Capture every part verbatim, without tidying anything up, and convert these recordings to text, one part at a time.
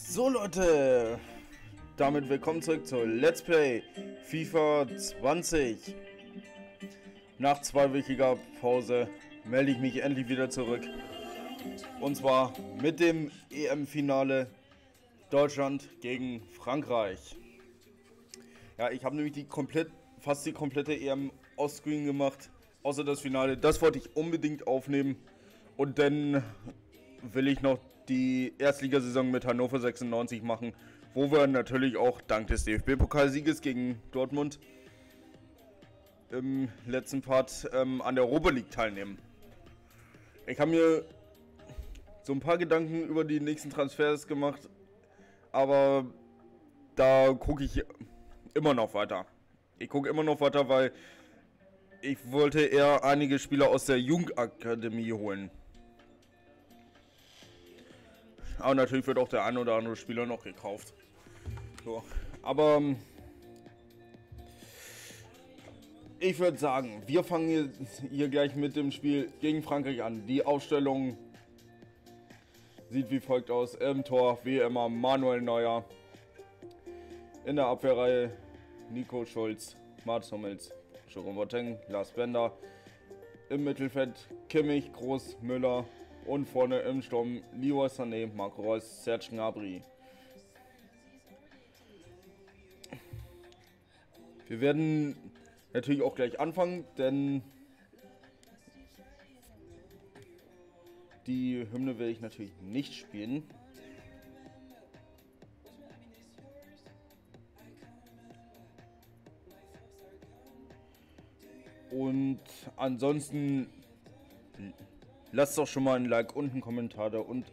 So Leute, damit willkommen zurück zu Let's Play FIFA zwanzig. Nach zweiwöchiger Pause melde ich mich endlich wieder zurück. Und zwar mit dem E M-Finale Deutschland gegen Frankreich. Ja, ich habe nämlich die komplett, fast die komplette E M Ostscreen gemacht, außer das Finale. Das wollte ich unbedingt aufnehmen. Und dann will ich noch die Erstligasaison mit Hannover sechsundneunzig machen, wo wir natürlich auch dank des D F B-Pokalsieges gegen Dortmund im letzten Part ähm, an der Europa League teilnehmen. Ich habe mir so ein paar Gedanken über die nächsten Transfers gemacht, aber da gucke ich immer noch weiter. Ich gucke immer noch weiter, weil ich wollte eher einige Spieler aus der Jugendakademie holen. Aber natürlich wird auch der ein oder andere Spieler noch gekauft. So, aber ich würde sagen, wir fangen hier, hier gleich mit dem Spiel gegen Frankreich an. Die Aufstellung sieht wie folgt aus. Im Tor wie immer Manuel Neuer. In der Abwehrreihe Nico Schulz, Mats Hummels, Jerome Boateng, Lars Bender. Im Mittelfeld Kimmich, Groß, Müller. Und vorne im Sturm Leroy Sané, Marco Reus, Serge Gnabry. Wir werden natürlich auch gleich anfangen, denn die Hymne will ich natürlich nicht spielen. Und ansonsten lasst doch schon mal ein Like und einen Kommentar da und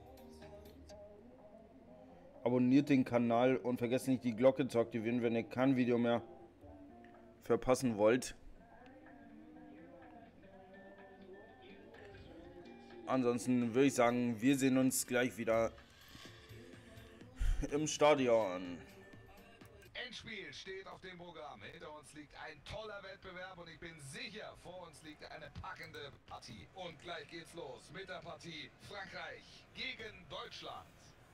abonniert den Kanal und vergesst nicht die Glocke zu aktivieren, wenn ihr kein Video mehr verpassen wollt. Ansonsten würde ich sagen, wir sehen uns gleich wieder im Stadion. Endspiel steht auf dem Programm. Hinter uns liegt ein toller Wettbewerb und ich bin sicher, vor uns liegt eine packende Partie. Und gleich geht's los mit der Partie Frankreich gegen Deutschland.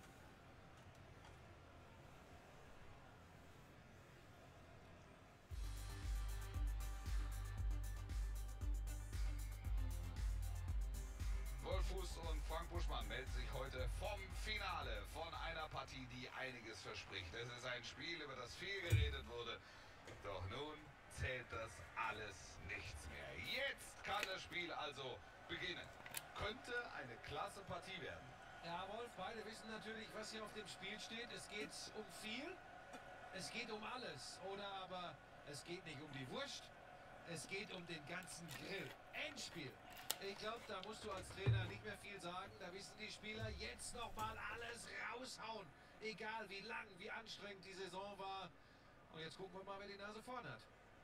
Wolf Fuß und Frank Buschmann melden sich heute vom Finale von einer Partie, die einiges verspricht. Es ist ein Spiel, über das viel geredet wurde. Doch nun zählt das alles nichts mehr. Jetzt kann das Spiel also beginnen. Könnte eine klasse Partie werden. Ja, Wolf, beide wissen natürlich, was hier auf dem Spiel steht. Es geht um viel, es geht um alles. Oder aber es geht nicht um die Wurst, es geht um den ganzen Grill. Endspiel. Ich glaube, da musst du als Trainer nicht mehr viel sagen. Da wissen die Spieler jetzt noch mal alles raushauen. Egal wie lang, wie anstrengend die Saison war. Und jetzt gucken wir mal, wer die Nase vorn hat.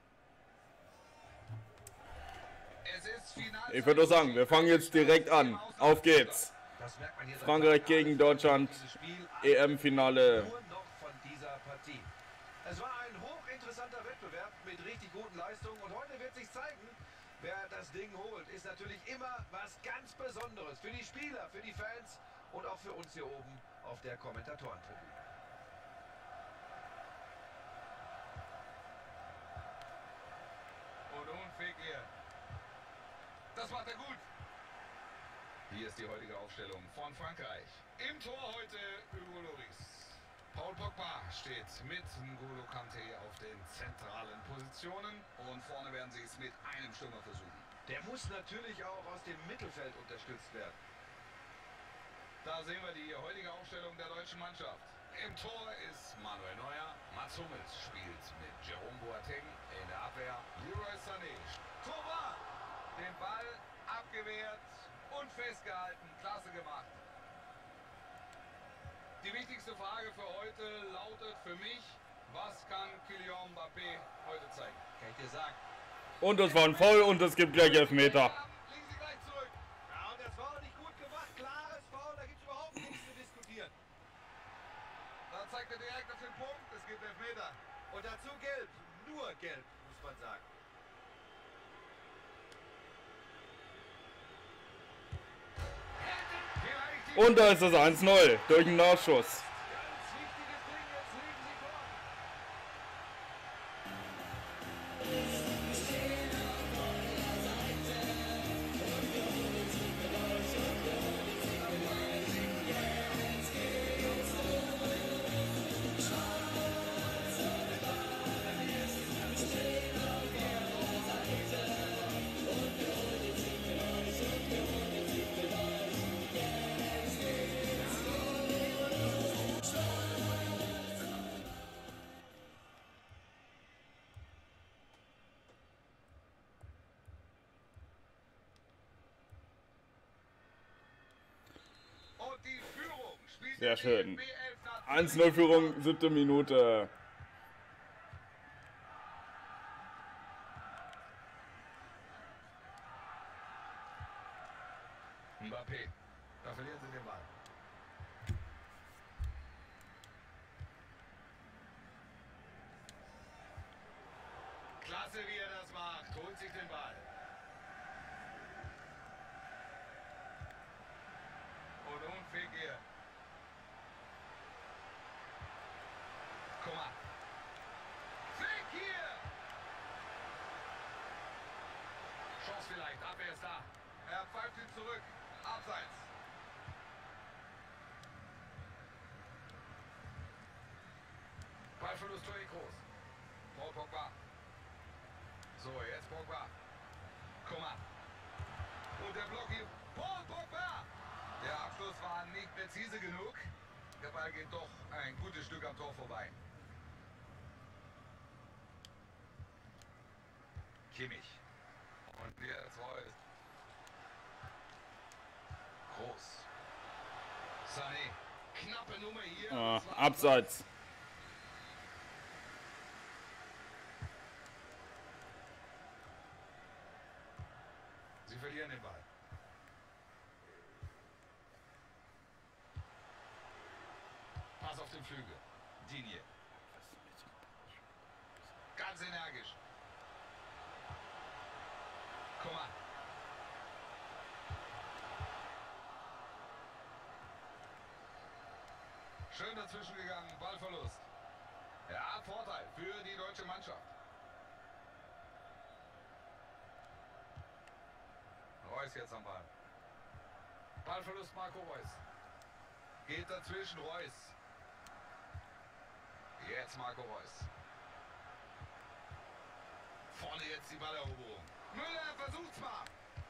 Es ist final. Ich würde sagen, wir fangen jetzt direkt an. Auf geht's. Frankreich gegen Deutschland, E M-Finale. Nur noch von dieser Partie. Es war ein hochinteressanter Wettbewerb mit richtig guten Leistungen und heute wird sich zeigen, wer das Ding holt. Ist natürlich immer was ganz Besonderes für die Spieler, für die Fans und auch für uns hier oben auf der Kommentatorentribüne. Und nun Fekir. Das macht er gut. Hier ist die heutige Aufstellung von Frankreich. Im Tor heute Hugo Lloris. Paul Pogba steht mit N'Golo Kanté auf den zentralen Positionen. Und vorne werden sie es mit einem Stürmer versuchen. Der muss natürlich auch aus dem Mittelfeld unterstützt werden. Da sehen wir die heutige Aufstellung der deutschen Mannschaft. Im Tor ist Manuel Neuer. Mats Hummels spielt mit Jerome Boateng. In der Abwehr Leroy Sané. Torwart! Den Ball abgewehrt und festgehalten. Klasse gemacht. Die wichtigste Frage für heute lautet für mich, was kann Kylian Mbappé heute zeigen? Kann ich dir sagen. Und es war ein Foul und es gibt gleich Elfmeter. Liegen Sie gleich zurück. Ja, und das war auch nicht gut gemacht. Klares Foul, da gibt es überhaupt nichts zu diskutieren. Da zeigt er direkt auf den Punkt, es gibt Elfmeter. Und dazu gelb. Nur gelb, muss man sagen. Vielleicht die Und da ist das eins null durch den Nachschuss. Sehr schön. eins null Führung, siebte Minute. Mbappé. Da verlieren sie den Ball. Klasse, wie er das macht. Holt sich den Ball. Und nun Fekir. Guck mal. Fekir! Chance vielleicht. Abwehr ist da. Er pfeift ihn zurück. Abseits. Ballverlust Toni Kroos. Paul Pogba. So, jetzt Pogba. Guck mal. Und der Block hier. Paul Pogba. Der Abschluss war nicht präzise genug. Der Ball geht doch ein gutes Stück am Tor vorbei. Kimmich. Und jetzt Reus. Groß. Sané. Knappe Nummer hier. Ah, abseits. Sie verlieren den Ball. Pass auf den Flügel. Digne. Ganz energisch. Guck mal. Schön dazwischen gegangen. Ballverlust. Ja, Vorteil für die deutsche Mannschaft. Reus jetzt am Ball. Ballverlust Marco Reus. Geht dazwischen Reus. Jetzt Marco Reus. Vorne jetzt die Balleroberung. Müller versucht's mal.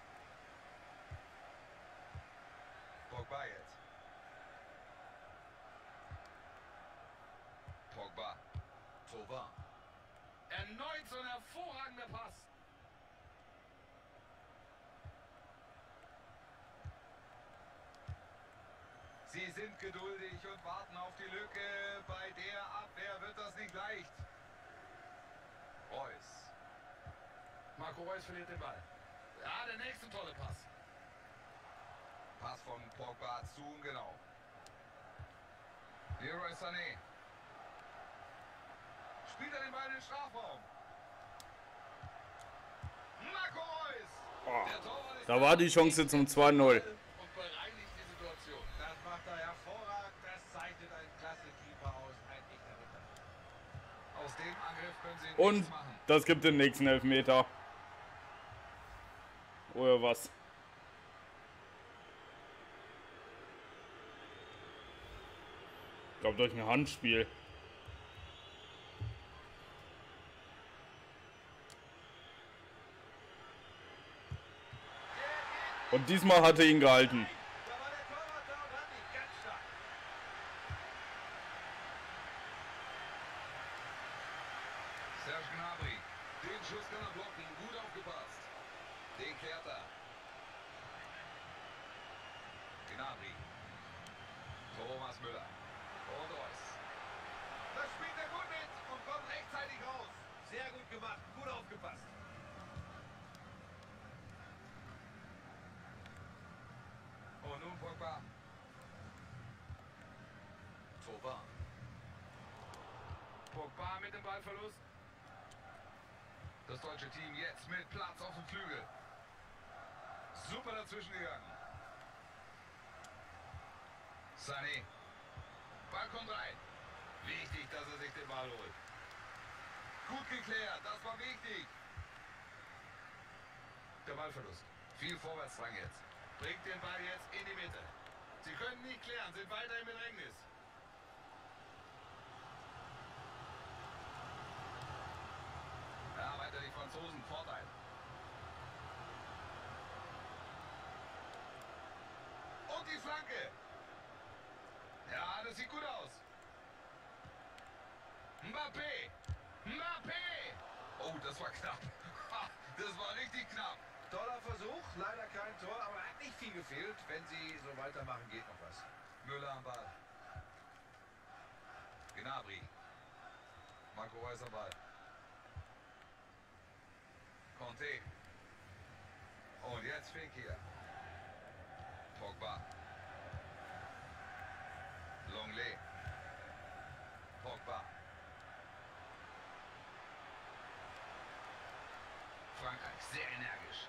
Pogba jetzt. Pogba. Thauvin. Erneut so ein hervorragender Pass. Sie sind geduldig und warten auf die Lücke. Bei der Abwehr wird das nicht leicht. Reus. Marco Reus verliert den Ball. Ja, der nächste tolle Pass. Pass von Pogba zu, genau. Leroy Sané. Spielt er den Ball in den Strafraum. Marco Reus. Oh, Der Torwart ist da war die Chance zum zwei null. und bereinigt die Situation. Das macht er hervorragend. Das zeichnet ein klasse Keeper aus. Ein echter Ritter. Aus dem Angriff können sie Und nichts machen. das gibt den nächsten Elfmeter. Oder was? Ich glaube durch ein Handspiel. Und diesmal hat er ihn gehalten. Da war der Torwart da und hat ihn ganz stark. Serge Gnabry. Den Schuss kann er blocken. Gut aufgepasst. Den klärt er. Gnabry. Thomas Müller. Und Reus. Das spielt er gut mit und kommt rechtzeitig raus. Sehr gut gemacht. Gut aufgepasst. Und nun Pogba. Thauvin. Pogba mit dem Ballverlust. Das deutsche Team jetzt mit Platz auf dem Flügel. Super dazwischen gegangen. Sané. Ball kommt rein. Wichtig, dass er sich den Ball holt. Gut geklärt, das war wichtig. Der Ballverlust. Viel Vorwärtsdrang jetzt. Bringt den Ball jetzt in die Mitte. Sie können nicht klären, sind weiter im Bedrängnis. Ja, weiter die Franzosen. Vorteil. Und die Flanke. Ja, das sieht gut aus. Mbappé. Mbappé. Oh, das war knapp. Ha, das war richtig knapp. Toller Versuch. Leider kein Tor, aber hat nicht viel gefehlt. Wenn sie so weitermachen, geht noch was. Müller am Ball. Gnabry. Marco Reus am Ball. Conte. Und jetzt Fekir. Pogba. Longley. Pogba. Frankreich, sehr energisch.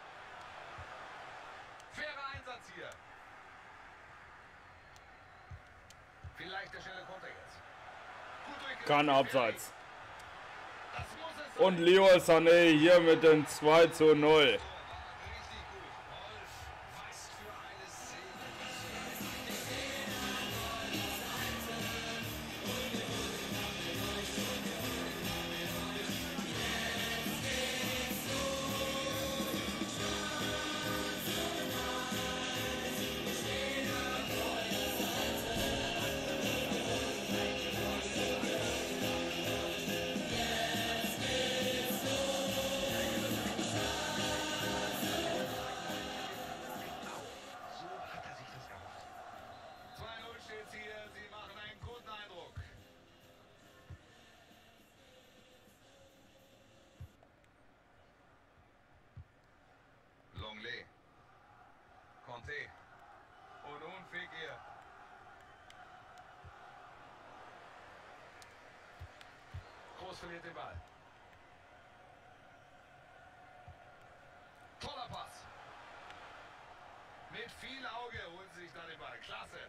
Fairer Einsatz hier. Vielleicht der schnelle Konter jetzt. Gut durchgesetzt. Kann abseits. Das muss es sein. Und Leroy Sané hier mit dem zwei zu null. Richtig gut. Wolf, was für eine Szene. So hat er sich das gemacht. zwei null steht's hier. Sie machen einen guten Eindruck. Longley. Conte. Und nun Fekir. Groß verliert den Ball. Toller Pass. Mit viel Auge holen sie sich da den Ball. Klasse.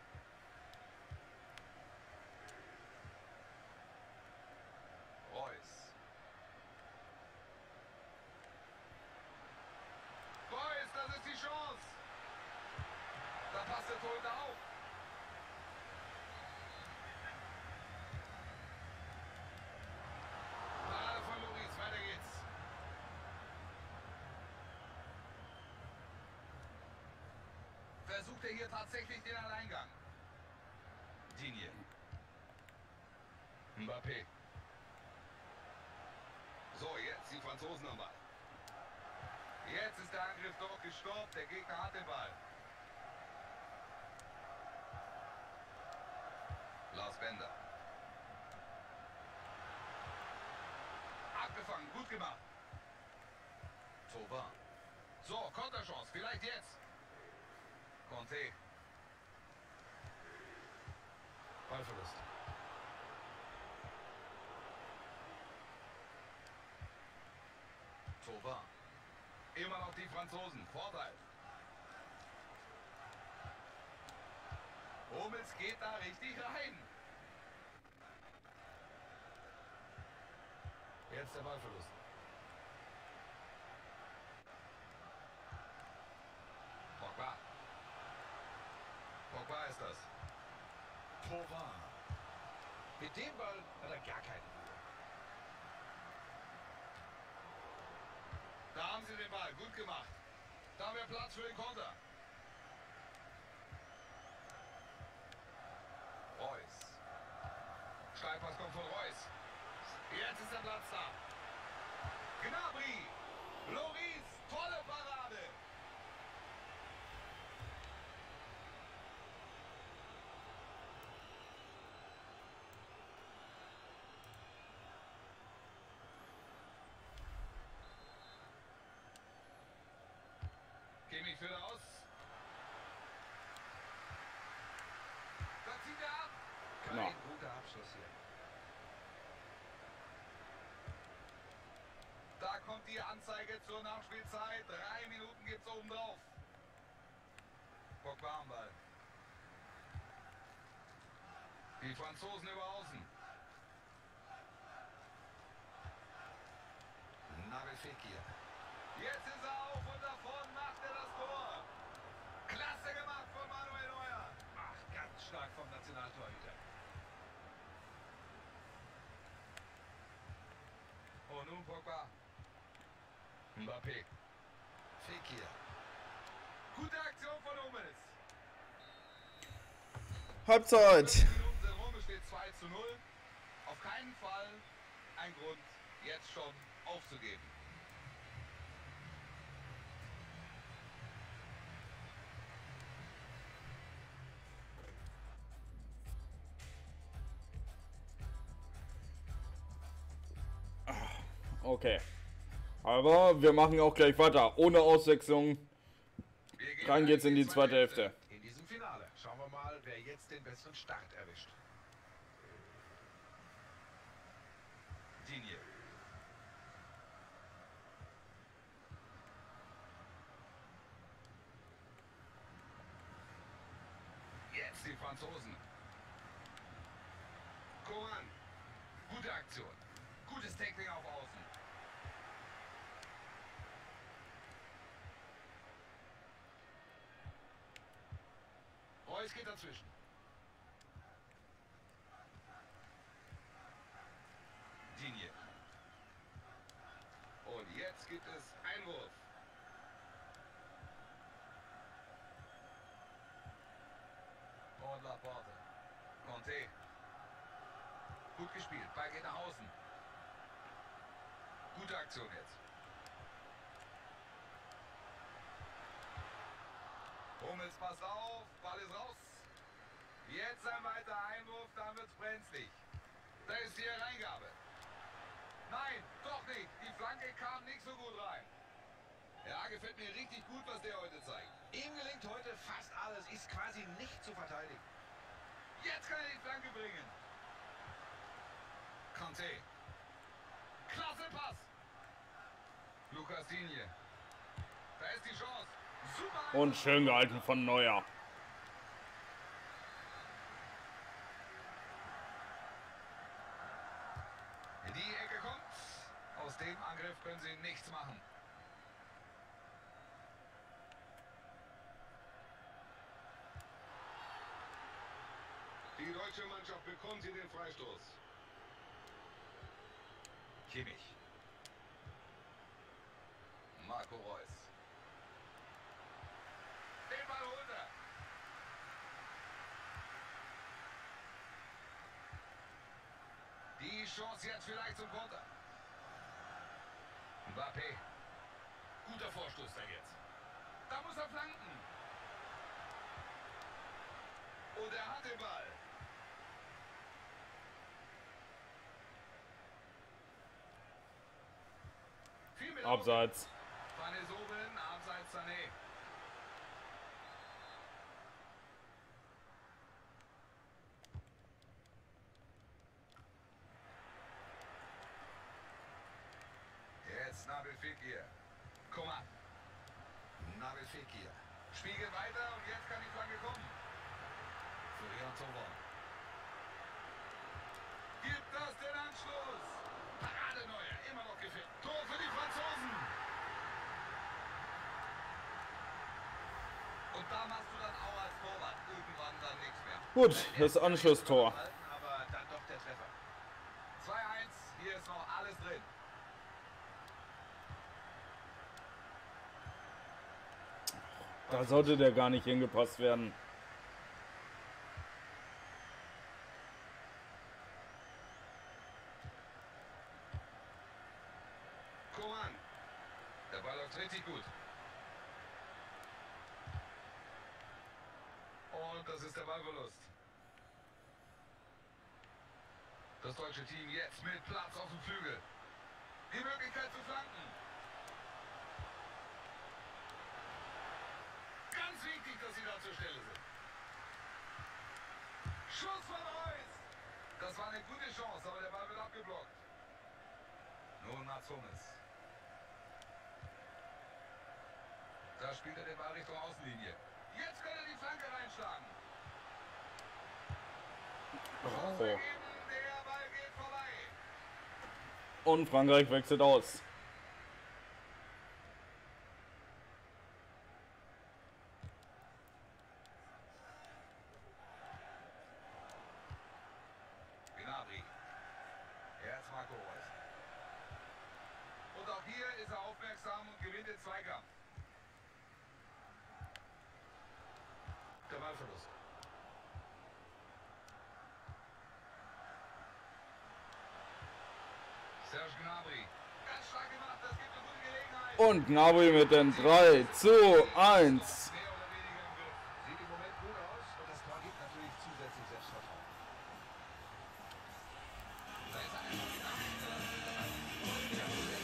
Reus. Reus, das ist die Chance. Da passt der Torhüter auf. Parade von Loris, weiter geht's. Versucht er hier tatsächlich den Alleingang. Digne. Mbappé. So, jetzt die Franzosen am Ball. Jetzt ist der Angriff doch gestoppt. Der Gegner hat den Ball. Lars Bender. Abgefangen, gut gemacht. Thauvin. So, Konterchance, vielleicht jetzt. Conte. Ballverlust. Thauvin. Immer noch die Franzosen. Vorteil. Hummels geht da richtig rein. Jetzt der Ballverlust. Pogba. Pogba ist das. Thauvin. Mit dem Ball hat er gar keine Ruhe. Da haben sie den Ball. Gut gemacht. Da haben wir Platz für den Konter. Reus. Steilpass kommt von Reus. Jetzt ist der Platz da. Gnabry. Loris. Tolle Parade. Kimmich führt aus. Da zieht er ab. Kein Na. guter Abschluss hier. Da kommt die Anzeige zur Nachspielzeit. Drei Minuten gibt's oben drauf. Pogba am Ball. Die Franzosen über außen. Nabil Fekir. Jetzt ist er auf und davon macht er das Tor. Klasse gemacht von Manuel Neuer. Ach, ganz stark vom Nationaltorhüter. Und nun Pogba. Mbappé. Fekir. Gute Aktion von Hummels. Halbzeit. fünf Minuten sind rum, es steht zwei zu null. Auf keinen Fall ein Grund, jetzt schon aufzugeben. Okay. Aber wir machen auch gleich weiter. Ohne Auswechslung. Wir gehen Rein geht's in die zweite Hälfte. In diesem Finale schauen wir mal, wer jetzt den besseren Start erwischt. Digne. Jetzt die Franzosen. Coman. Gute Aktion. Gutes Tackling auf Außen. Reus geht dazwischen. Digne. Und jetzt gibt es Einwurf. Und Laporte. Conte. Gut gespielt. Ball geht nach außen. Gute Aktion jetzt. Hummels passt auf. Ball ist raus. Jetzt ein weiter Einwurf. Dann wird's brenzlig. Da ist die Reingabe. Nein, doch nicht. Die Flanke kam nicht so gut rein. Ja, gefällt mir richtig gut, was der heute zeigt. Ihm gelingt heute fast alles, ist quasi nicht zu verteidigen. Jetzt kann er die Flanke bringen. Conte. Klasse Pass. Lucas Digne. Da ist die Chance. Super. Und schön gehalten von Neuer. In die Ecke kommt. Aus dem Angriff können sie nichts machen. Die deutsche Mannschaft bekommt hier den Freistoß. Kimmich. Marco Reus. Den Ball holt er. Die Chance jetzt vielleicht zum Konter. Mbappé. Guter Vorstoß da jetzt. Da muss er flanken. Und er hat den Ball. Viel mit Abseits. Van der Soben, abseits Sané. Jetzt Nabil Fekir. Coman. Nabil Fekir. Spiegel weiter und jetzt kann die Flanke kommen. Florian Thauvin. Gibt das den Anschluss? Parade Neuer, immer noch gefällt. Tor für die Franzosen. Und da machst du dann auch als Torwart irgendwann dann nichts mehr. Gut, das Anschlusstor. Aber dann doch der Treffer. zwei eins, hier ist noch alles drin. Da sollte der gar nicht hingepasst werden. Coman. Der Ball läuft richtig gut. Und das ist der Ballverlust. Das deutsche Team jetzt mit Platz auf dem Flügel. Die Möglichkeit zu flanken. Ganz wichtig, dass sie da zur Stelle sind. Schuss von Reus. Das war eine gute Chance, aber der Ball wird abgeblockt. Nun Mats Hummels. Da spielt er den Ball Richtung Außenlinie. Jetzt kann er die Flanke reinschlagen. Oh. Der Ball geht vorbei. Und Frankreich wechselt aus. Gnabry. Jetzt Marco Reus. Und auch hier ist er aufmerksam und gewinnt den Zweikampf. Der Ballverlust. Serge Gnabry. Ganz stark gemacht, das gibt eine gute Gelegenheit. Und Gnabry mit den drei zu eins. Mehr oder weniger im Griff. Sieht im Moment gut aus und das Tor gibt natürlich zusätzlich Selbstvertrauen. Da ist er.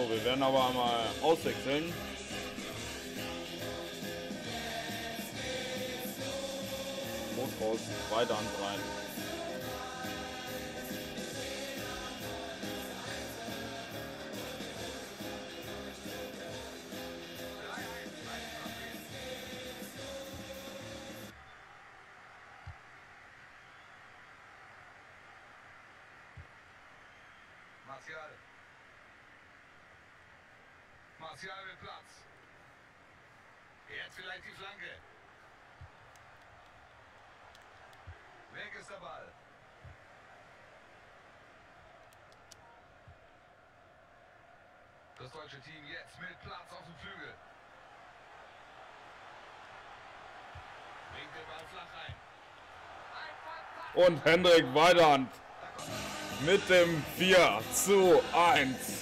So, wir werden aber einmal auswechseln. Groß raus, weiter Hand rein. Martial. Martial mit Platz. Jetzt vielleicht die Flanke. Weg ist der Ball. Das deutsche Team jetzt mit Platz auf dem Flügel. Bringt den Ball flach rein. Und Hendrik Weidand mit dem vier zu eins.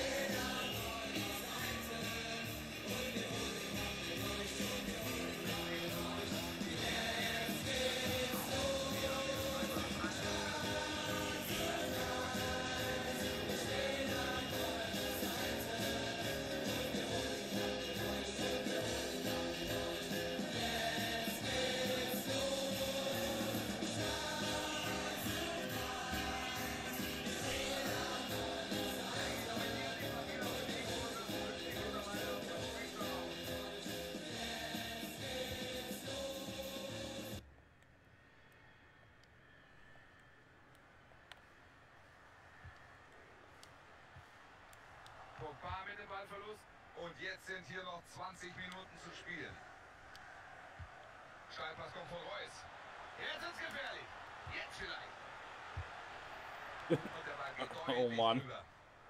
Pogba mit dem Ballverlust. Und jetzt sind hier noch zwanzig Minuten zu spielen. Steilpass kommt von Reus. Jetzt ist gefährlich. Jetzt vielleicht. Und der Ball geht Oh deutlich Mann. rüber.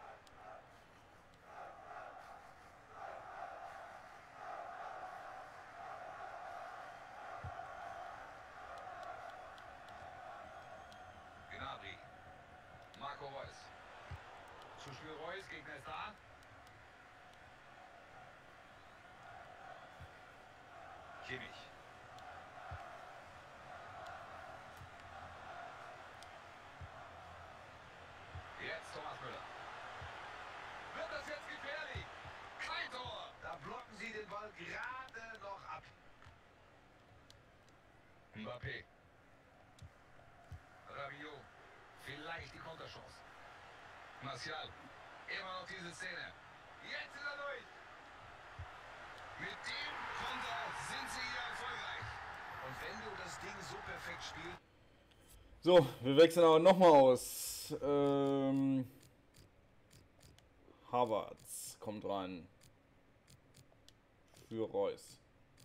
Gnabry. Marco Reus. Zuspiel Reus, Gegner ist da. Kimmich. Jetzt Thomas Müller. Wird das jetzt gefährlich? Kein Tor. Da blocken sie den Ball gerade noch ab. Mbappé. Rabiot. Vielleicht die Konterchance. Martial. Immer noch diese Szene. Jetzt ist er durch. Mit dem Konter sind sie hier erfolgreich. Und wenn du das Ding so perfekt spielst... So, wir wechseln aber nochmal aus. Ähm, Havertz kommt rein. Für Reus.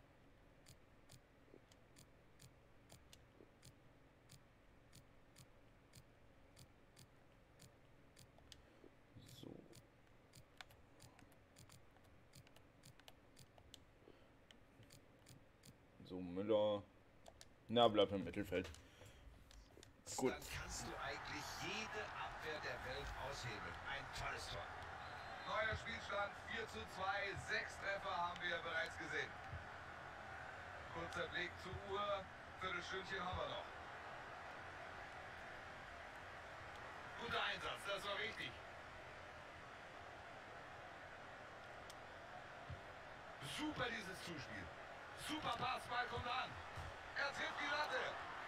So. So, Müller. Na, bleibt im Mittelfeld. Gut. Dann kannst du eigentlich jede Abwehr der Welt aushebeln. Ein tolles Tor. Neuer Spielstand vier zu zwei. Sechs Treffer haben wir bereits gesehen. Kurzer Blick zur Uhr. Viertelstündchen haben wir noch. Guter Einsatz, das war wichtig. Super dieses Zuspiel. Super Pass, Ball kommt an. Er trifft die Latte.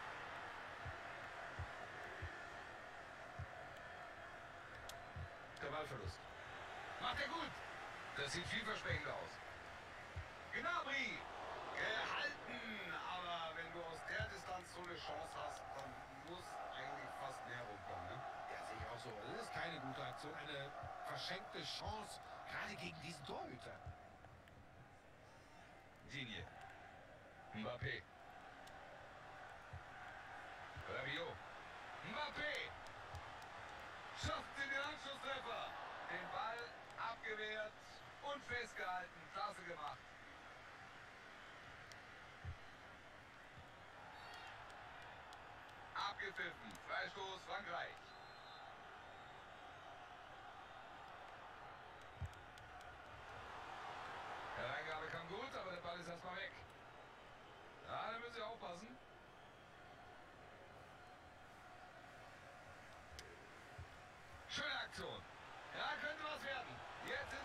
Der Ballverlust. Macht er gut. Das sieht vielversprechend aus. Gnabry. Gehalten. Aber wenn du aus der Distanz so eine Chance hast, dann muss eigentlich fast mehr rumkommen. Ne? Ja, sehe ich auch so. Das ist keine gute Aktion. Eine verschenkte Chance, gerade gegen diesen Torhüter. Digne. Mbappé. Rabiot. Mbappé. Schafft sie den Anschlusstreffer. Den Ball abgewehrt und festgehalten. Klasse gemacht. Abgepfiffen. Freistoß Frankreich. Der Reingabe kam gut, aber der Ball ist erstmal weg. Ja, da müssen Sie aufpassen. Schöne Aktion. Ja, könnte was werden. Jetzt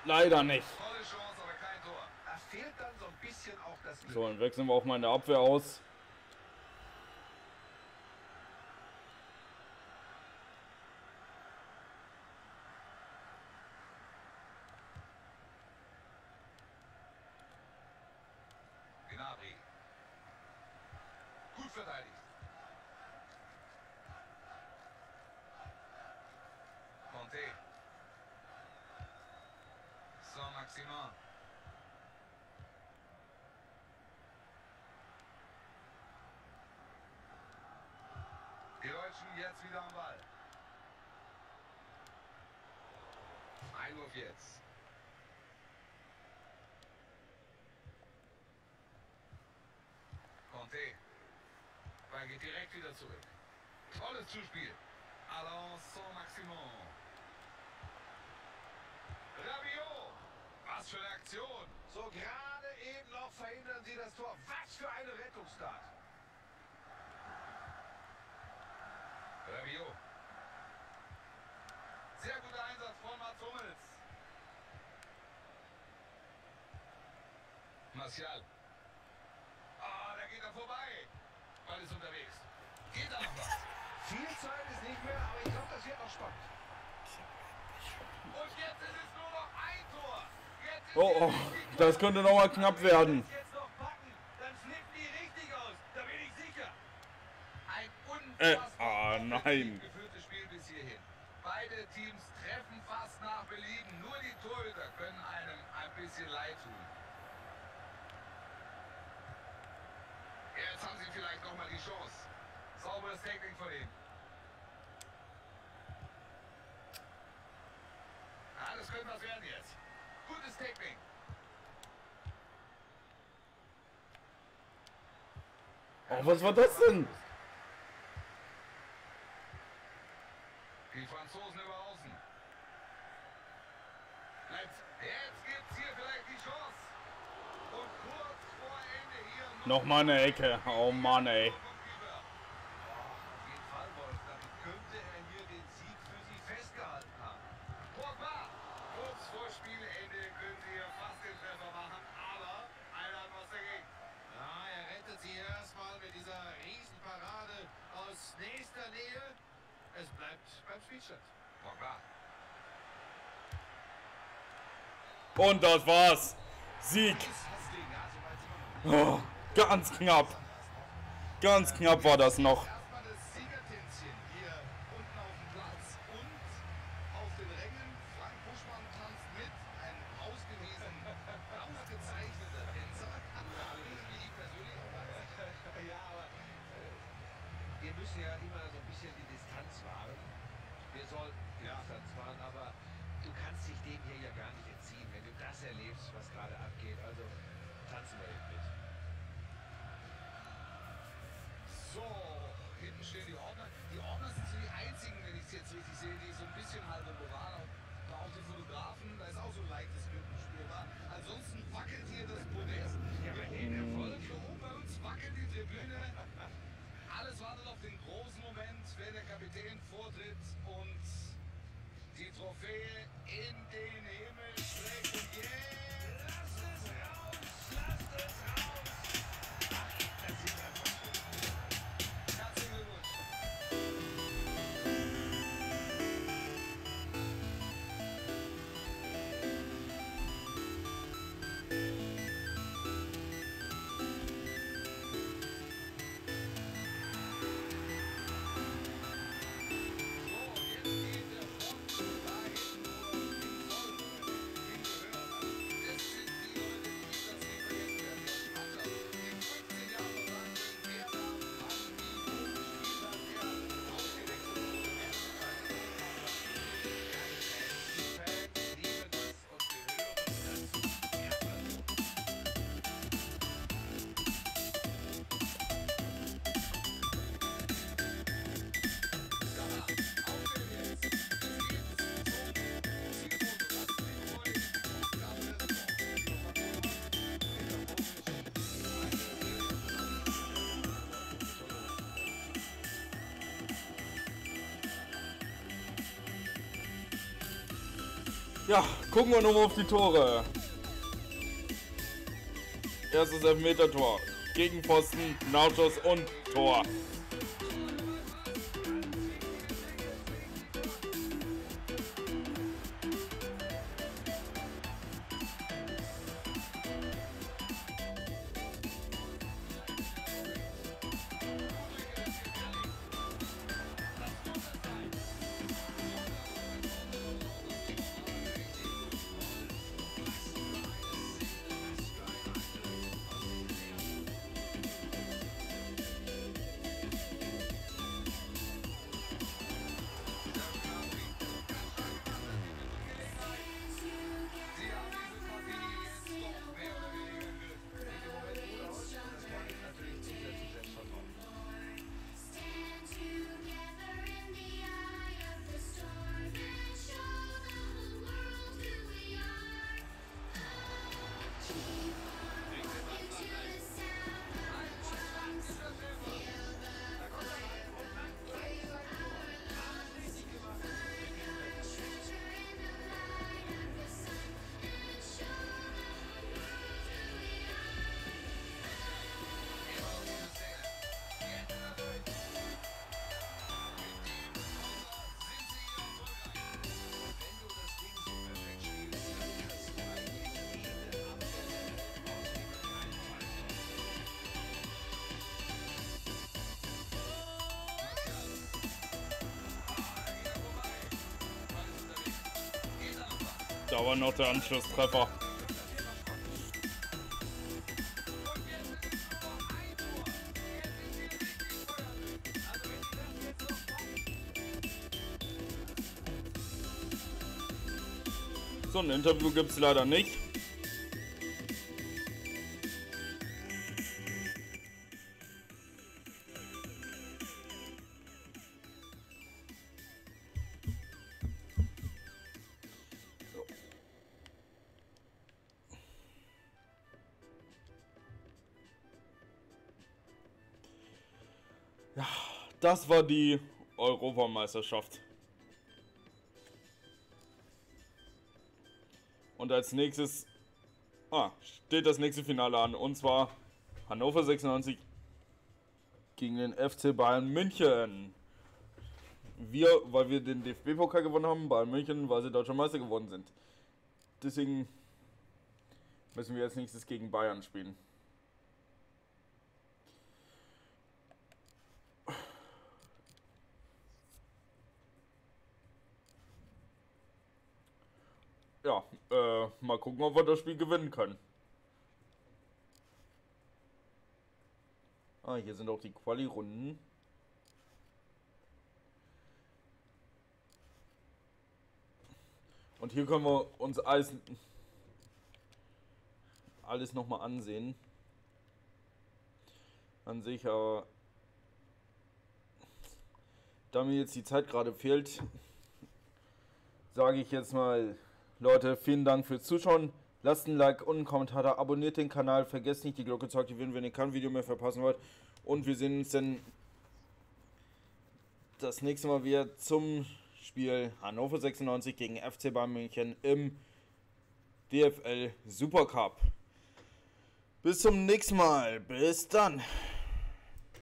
Leider nicht. Tolle Chance, aber kein Tor. Da fehlt dann so ein bisschen auch das Glück. So, dann wechseln wir auch mal in der Abwehr aus. Gnabry. Gut verteidigt. Conte. Saint-Maximin. Die Deutschen jetzt wieder am Ball. Einwurf jetzt. Conte. Ball geht direkt wieder zurück. Tolles Zuspiel. Alain Saint-Maximin. Rabiot. Was für eine Aktion. So gerade eben noch verhindern sie das Tor. Was für eine Rettungstat. Rabiot. Sehr guter Einsatz von Mats Hummels. Martial. Ah, da geht er vorbei. Ball ist unterwegs. Geht da noch was? Viel Zeit ist nicht mehr, aber ich glaube, das wird noch spannend. Und jetzt ist es nur noch ein Tor. Jetzt ist Oh, hier oh, richtig das könnte noch mal knapp werden. Wenn sie jetzt noch packen, dann flippen die richtig aus. Da bin ich sicher. ein Äh, unfassbar ah, nein. geführtes Spiel bis hierhin. Beide Teams treffen fast nach Belieben. Nur die Torhüter können einem ein bisschen leid tun. Jetzt haben sie vielleicht noch mal die Chance. Sauberes Tackling von ihm. Ah, das könnte was werden jetzt. Gutes Tackling. Oh, was war das denn? Die Franzosen über außen. Jetzt, jetzt gibt's hier vielleicht die Chance. Und kurz vor Ende hier noch Noch mal eine Ecke. Oh Mann, ey. vom Keeper. Auf jeden Fall, Wolf. Damit könnte er hier den Sieg für sie festgehalten haben. Pogba. Kurz vor Spielende können sie hier fast den Treffer machen, aber einer hat was dagegen. Ja, er rettet sie erstmal mit dieser Riesenparade aus nächster Nähe. Es bleibt beim Spielstand. Pogba. Und das war's. Sieg. Ist das Ding, ja, so weit sind wir noch nicht. Oh, ganz knapp. Ganz knapp war das noch. Erstmal das Siegertänzchen hier unten auf dem Platz und auf den Rängen. Frank Buschmann tanzt mit, ein ausgewiesen, ausgezeichneter Tänzer. Wie ich persönlich auch weiß. Ja, aber äh, wir müssen ja immer so ein bisschen die Distanz wahren. Wir sollten die Ja. Distanz wahren, aber du kannst dich dem hier ja gar nicht entziehen, wenn du das erlebst, was gerade abgeht. Also tanzen wir eben mit. So, hinten stehen die Ordner. Die Ordner sind so die einzigen, wenn ich es jetzt richtig sehe, die so ein bisschen halbe Moral haben. Da auch die Fotografen, da ist auch so ein leichtes Glückenspiel. Ansonsten wackelt hier das Podest. Ja, bei den Erfolg hier oben bei uns wackelt die Tribüne. Alles wartet auf den großen Moment, wenn der Kapitän vortritt und die Trophäe in den Himmel schlägt. Und yeah, lasst es raus, lasst es raus. Das ist einfach schön. Herzlichen Glückwunsch. So, jetzt geht der Front da hinten nur ins Soll. Ja, gucken wir nochmal auf die Tore. Erstes Elfmeter-Tor. Gegenpfosten, Nachschuss und Tor. Da war noch der Anschlusstreffer. So ein Interview gibt es leider nicht. Ja, das war die Europameisterschaft. Und als nächstes ah, steht das nächste Finale an. Und zwar Hannover sechsundneunzig gegen den F C Bayern München. Wir, weil wir den D F B-Pokal gewonnen haben, Bayern München, weil sie Deutscher Meister geworden sind. Deswegen müssen wir als nächstes gegen Bayern spielen. Ja, äh, mal gucken, ob wir das Spiel gewinnen können. Ah, hier sind auch die Quali-Runden. Und hier können wir uns alles, alles nochmal ansehen. An sich, aber da mir jetzt die Zeit gerade fehlt, sage ich jetzt mal, Leute, vielen Dank fürs Zuschauen. Lasst ein Like und einen Kommentar da, abonniert den Kanal, vergesst nicht die Glocke zu aktivieren, wenn ihr kein Video mehr verpassen wollt. Und wir sehen uns dann das nächste Mal wieder zum Spiel Hannover sechsundneunzig gegen F C Bayern München im D F L Supercup. Bis zum nächsten Mal. Bis dann.